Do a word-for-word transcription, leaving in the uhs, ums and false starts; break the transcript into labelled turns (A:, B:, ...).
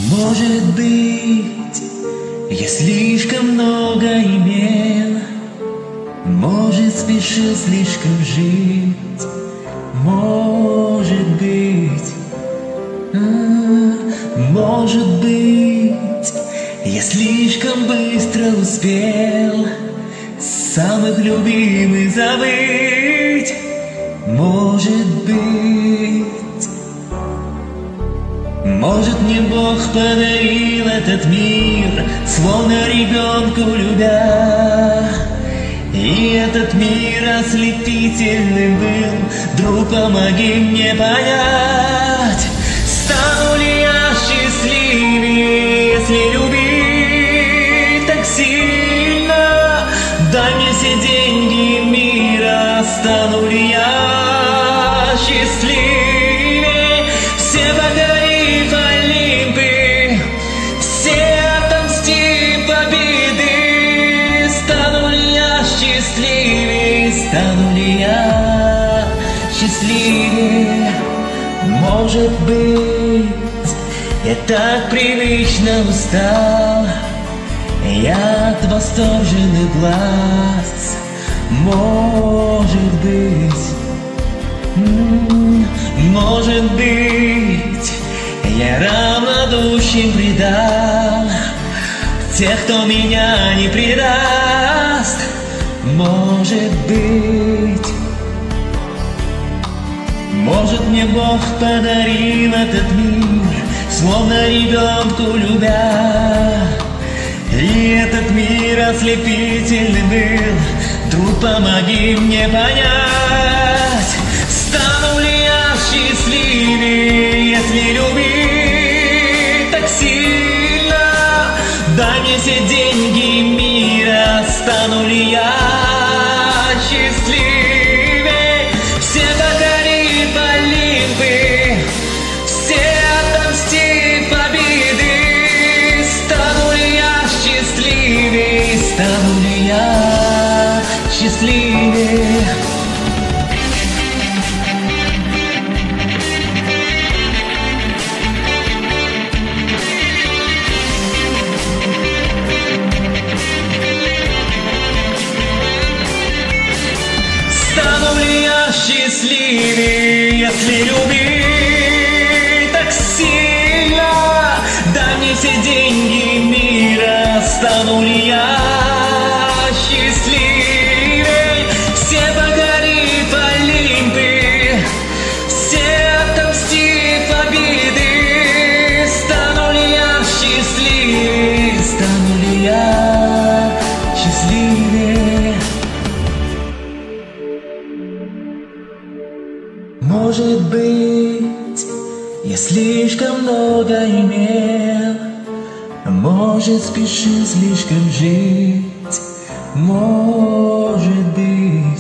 A: Может быть, я слишком много имел, может, спешил слишком жить, может быть, может быть, я слишком быстро успел самых любимых забыть, может быть. Может, мне Бог подарил этот мир, словно ребенку любя. И этот мир ослепительным был, друг, помоги мне понять, стану ли я счастливее, если любить так сильно. Дай мне все деньги мира, стану ли я счастливее, все покорить Олимпы, все отомстив победы. Стану ли я счастливее, стану ли я счастливее? Может быть, я так привычно устал, я от восторженных глаз. Может быть, может быть, я равнодушен предал тех, кто меня не предаст. Может быть, может, мне Бог подарил этот мир, словно ребенку любя. И этот мир ослепительный был, друг, помоги мне понять, стану ли я счастливее, если любить так сильно. Дай мне все деньги мира, стану ли я счастливее, все покорив Олимпы, все отомстив победы. Стану ли я счастливее, стану ли я счастливее? Стану ли я счастливее, если любить так сильно? Дай мне все деньги мира, стану ли я счастливее, все покорив Олимпы, все отомстив победы. Стану ли я счастливее, стану ли я счастливее? Может быть, я слишком много имел, может, спешил слишком жить, может быть,